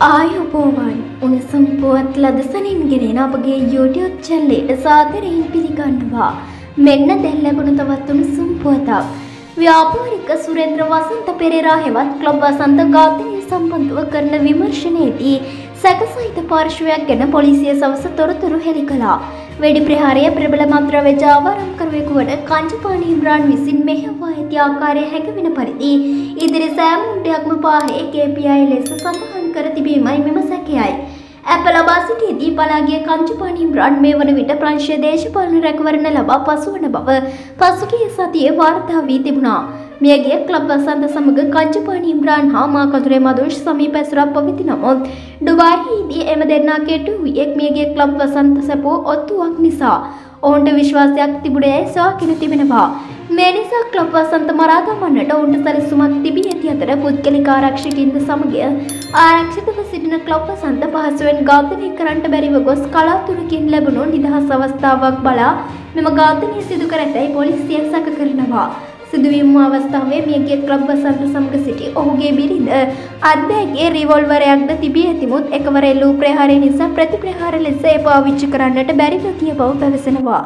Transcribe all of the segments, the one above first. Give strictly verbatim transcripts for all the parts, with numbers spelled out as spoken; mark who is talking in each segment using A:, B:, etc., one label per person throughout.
A: ආයුබෝවන් උණුසුම් පුවත් ලදසනින් ගෙනෙන අපගේ YouTube channel එකට සාදරයෙන් පිළිගන්නවා. මෙන්න දැන් ලැබුණු තවත් උණුසුම් පුවතක්. ව්‍යාපාරික සුරේන්ද්‍ර වසන්ත පෙරේරා හෙවත් ක්ලබ් වසන්ත ඝාතනය සම්බන්ධව කරන විමර්ශනයේදී සැකසහිත පාර්ශ්වයක් ගැන පොලිසිය සවස තොරතුරු හෙළි කළා. වෙඩි ප්‍රහාරය ප්‍රබල මත්ද්‍රව්‍ය ජාවාරම්කරුවෙකු වන කංචපාණි ඉම්රාන් විසින් මෙහෙයවා ඇති ආකාරය හැඟවෙන පරිදි ඉදිරි සෑම උණ්ඩයක්ම පාහේ K P I ලෙස සඳහන් කර තිබීමයි මෙම සැකයයි. අප ලබා සිටියේදී පලාගිය කංචපාණි ඉම්රාන් මේ වන විට ප්‍රංශීය දේශපාලන රැකවරණ ලබා පසුවන බව පසුගිය සතියේ වාර්තා වී තිබුණා. මියගිය ක්ලබ් වසන්ත සමග කංචපාණි ඉම්රාන් හා මාකදුරේ මදුෂ් සමීප ඇසුරක් පවති නමුත් ඩුබායිදී එම දෙන්නා කෙටු වූයේ මියගිය ක්ලබ් වසන්ත සැපෝ ඔත්තුවක් නිසා. ඔවුන්ට විශ්වාසයක් තිබුණේ සොයාගෙන තිබෙනවා. මේ නිසා ක්ලබ් වසන්ත මරා දමන්නට ඔවුන්ට සැලසුමක් තිබී ඇති අතර පුද්ගලික ආරක්ෂකයින්ද සමග ආරක්ෂිතව සිටින ක්ලබ් වසන්ත පහසුවෙන් ඝාතනය කරන්නට බැරිව ගොස් කලාතුරකින් ලැබුණු නිදහස් අවස්ථාවක් බලා මෙම ඝාතනය සිදු කර ඇතැයි පොලිසිය සැක කරනවා. සිදුවීම අවස්ථාවේ මියගිය ක්ලබ් වසන්ත සමග සිටි ඔහුගේ බිරිඳ අත්බෑගේ රිවෝල්වරයක්ද තිබී ඇතිමුත් එකවර එල්ලූ ප්‍රහාරය නිසා ප්‍රතිප්‍රහාර ලෙස එය පාවිච්චි කරන්නට බැරිව ගිය බව පැවසෙනවා.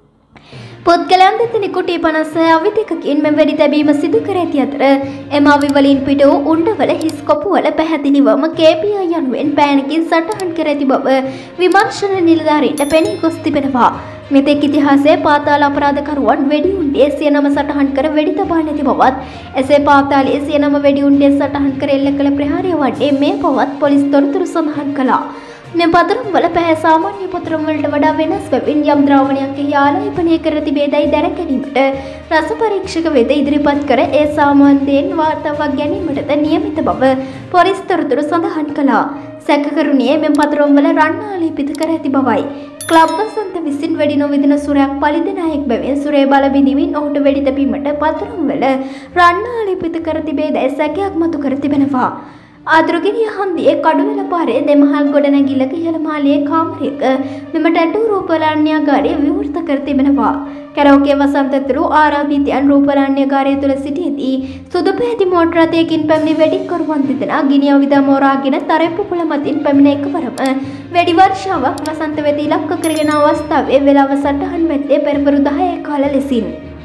A: පුද්ගලයන් දෙදෙනෙකු ටී පනස් අවිතකකින් මෙම වෙඩි තැබීම සිදු කර ඇති අතර එම අවිවලින් පිට වූ උණ්ඩවල හිස් කොපුවල පැහැදිලිවම K P I යනුවෙන් පෑනකින් සටහන් කර ඇති බව විමර්ශන නිලධාරීන්ට පෙනී ගොස් තිබෙනවා. මෙතෙක් ඉතිහාසයේ පාතාල අපරාධකරුවන් වෙඩි උණ්ඩේ සිය නම සටහන් කර වෙඩි තබා නැති බවත් එසේ පාතාලයේ සිය නම වෙඩි උණ්ඩේ සටහන් කර එල්ල කළ ප්‍රහාරය වන්නේ මේ බවත් පොලිස් තොරතුරු සඳහන් කළා. මේ පතරම් වල පැහැ සාමාන්‍ය පතරම් වලට වඩා වෙනස් බැවින් යම් ද්‍රාවණයක් එහි ආලේපනය කර තිබේදයි දැන ගැනීමට රස පරීක්ෂක වෙද ඉදිරිපත් කර ඒ සාමාන්‍යයෙන් වාර්තාවක් ගැනීමටද නියමිත බව පොලිස් තොරතුරු සඳහන් කළා. සැකකරුණියේ මෙම පතරම් වල රන් ආලේපිත කර ඇති බවයි. ක්ලබ් වසන්ත විසින් වෙඩි නොවිදින සුරයක් පළිදෙන අයෙක් බැවින් සුරේ බල බිඳිමින් ඔහුට වෙඩි තැබීමට පතරම් වල රන් ආලේපිත කර තිබේදයි සැකයක් මතු කර තිබෙනවා. ආදුරුගිරිය හන්දියේ කඩුවෙල පාරේ දෙමහල් ගොඩනැගිල්ලක ඉහළ මාලයේ කාමරයක මෙම ටැටූ රූපලාවන්‍යාගාරය විවෘත කර තිබෙනවා. කැරෝකේ වසන්තතුරු ආරාධිතයන් රූපලාවන්‍යාගාරය තුළ සිටියේදී සුදු පැහැති මෝටර රථයකින් පැමිණි වෙඩික්කරුවන් දෙදෙනා ගිනි අවුදා මෝරාගෙන තරෙප්පු පොළ මතින් පැමිණ එකවරම වෙඩි වර්ෂාවක් වසන්ත වෙත ඉලක්ක කරගෙන අවස්ථාවේ වේලාව සටහන් වෙත්තේ පෙරවරු දහය කාල ලෙසින්.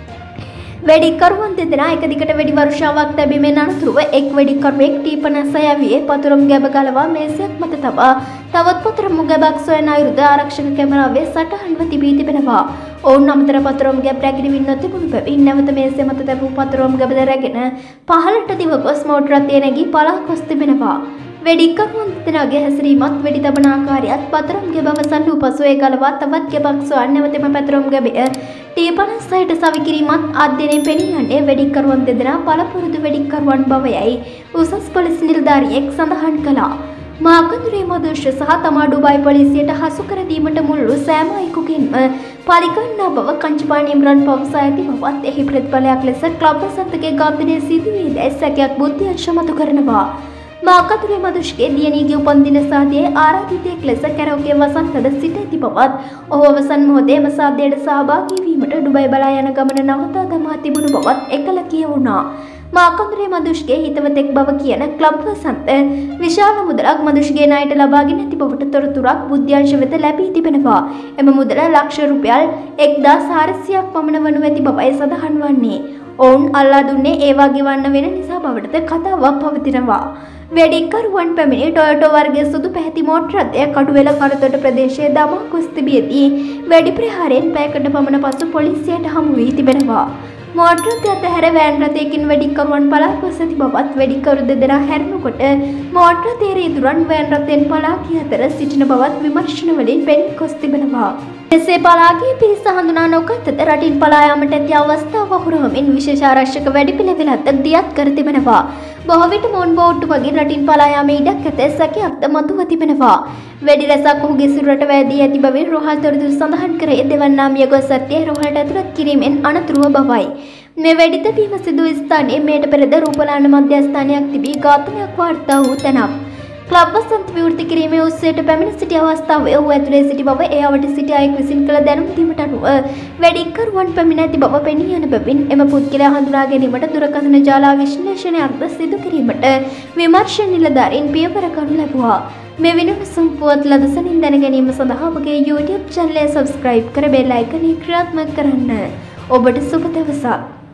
A: වෙඩිකරුවන් දෙදෙනා එක දිගට වෙඩි වර්ෂාවක් තැබීමෙන් අනතුරුව එක් වෙඩිකරුවෙක් ටී පනස් යවියේ පතුරුම් ගැබ ගලවා මේසයක් මත තබා තවත් පතුරුම් ගැබක් සොයන අයුරුද ආරක්ෂක කැමරාවේ සටහන්ව තිබී තිබෙනවා. ඔවුන් අමතර පතුරුම් ගැබ් රැගෙනවින් නොතිබුණු බැවින් නැවත මේසය මත තැබූ පතුරුම් ගැබද රැගෙන පහළට දිව ගොස් මෝටර රථය නැගී පලා ගොස් තිබෙනවා. වෙඩිකරුවන් දෙදෙනාගේ හැසිරීමත් වෙඩි තබන ආකාරයත් පතරම් ගැබ අවසන් වූ පසු ඒ ගලවා තවත් ගැබක් සොයන්න නැවතම පතරම් ගැබය ටී පනස් හයට සවිකිරීමත් අධ්‍යයනයෙන් පෙනී යන්නේ වෙඩිකරුවන් දෙදෙනා පළපුරුදු වෙඩිකරුවන් බවයයි උසස් පොලිස් නිලධාරියෙක් සඳහන් කළා. මාකදුරේ මදුෂ්‍ය සහ තමා ඩුබායි පොලිසියට හසු කර දීමට මුළු සෑම අයෙකුගෙන්ම පරිගන්නා බව කංචපාණි ඉම්රාන් පවසා ඇති බවත් එහි ප්‍රතිඵලයක් ලෙස ක්ලබ් වසන්තගේ ඝාතනය සිදුවීදැයි සැකයක් බුද්ධි මතු කරනවා. මාකදුරේ මදුෂ්ගේ දියණියගේ උපන්දින සාදයේ ආරාධිතයෙක් ලෙස කැරෝකේ වසන්තද සිට ඇති බවත් ඔහු අවසන් මොහොතේ එම සාදයට සහභාගී වීමට ඩුබායි බලා යන ගමන නවතා දමා තිබුණු බවත් එකල කියවුණා. මාකදුරේ මදුෂ්ගේ හිතවතෙක් බව කියන ක්ලබ් වසන්ත විශාල මුදලක් මදුෂ්ගේ ණයට ලබාගෙන ඇති බවට තොරතුරක් බුද්ධ්‍යංශ වෙත ලැබී තිබෙනවා. එම මුදල ලක්ෂ රුපියල් එක්දාස් හාරසියයක් පමණ වනු ඇති බවයි සඳහන් වන්නේ. ඔවුන් අල්ලා දුන්නේ ඒවා ගෙවන්න වෙන නිසා බවටද කතාවක් පවතිනවා. වෙඩිකරුවන් පැමිණි ටොයොටෝ වර්ගයේ සුදු පැහැති මෝටර රථය කඩුවෙල කරතොට ප්‍රදේශයේ දමා ගොස් තිබියදී වෙඩි ප්‍රහාරයෙන් පැයකට පමණ පසු පොලිසියට හමු වී තිබෙනවා. මෝටර රථය අතහැර වෑන් රථයකින් වෙඩිකරුවන් පලා ගොස් ඇති බවත් වෙඩිකරු දෙදෙනා හැරෙනකොට මෝටර රථයේ රිදුරන් වෑන් රථයෙන් පලා ගිය අතර සිටින බවත් විමර්ශන වලින් පෙනී ගොස් තිබෙනවා. එසේ පලා ගිය පිරිස හඳුනා නොගත්තද රටින් පලා යාමට ඇති අවස්ථාව වහුරුවමින් විශේෂ ආරක්ෂක වැඩිපිළිවෙලක් දියත් කර තිබෙනවා. බොහෝ විට මොන් බෝට්ටු වගේ රටින් පලා යාමේ ඉඩක් ඇත සැකයක්ද මතුව තිබෙනවා. වෙඩි රැසක් ඔහුගේ සිරුරට වැදී ඇති බවින් රෝහල් තොරතුරු සඳහන් කරේ දෙවන්නා මිය ගොස් ඇත්තේ රෝහලට ඇතුළත් කිරීමෙන් අනතුරුව බවයි. මේ වෙඩි තැබීම සිදු ස්ථානයේ මෙයට පෙරද රූපලායන මධ්‍යස්ථානයක් තිබී ඝාතනයක් වාර්තා වූ තැනක්. ක්ලබ් වසන්ත විවෘත කිරීමේ උත්සවයට පැමිණ සිටි අවස්ථාවේ ඔහු ඇතුලේ සිටි බව එය අවට සිටි අයෙක් විසින් කළ දැනුම් දීමට අනුව වැඩිකරුවන් පැමිණ ඇති බව පෙනී යන බැවින් එම පුද්ගලයා හඳුනා ගැනීමට දුරකථන ජාලා විශ්ලේෂණයක් ද සිදු කිරීමට විමර්ශන නිලධාරීන් පියවර ගනු ලැබුවා. මේ විනෝසම් පුවත් ලදසනින් දැන ගැනීම සඳහා අපගේ YouTube channel එක subscribe කර බෙල් අයිකනේ ක්‍රියාත්මක කරන්න. ඔබට සුබ දවසක්.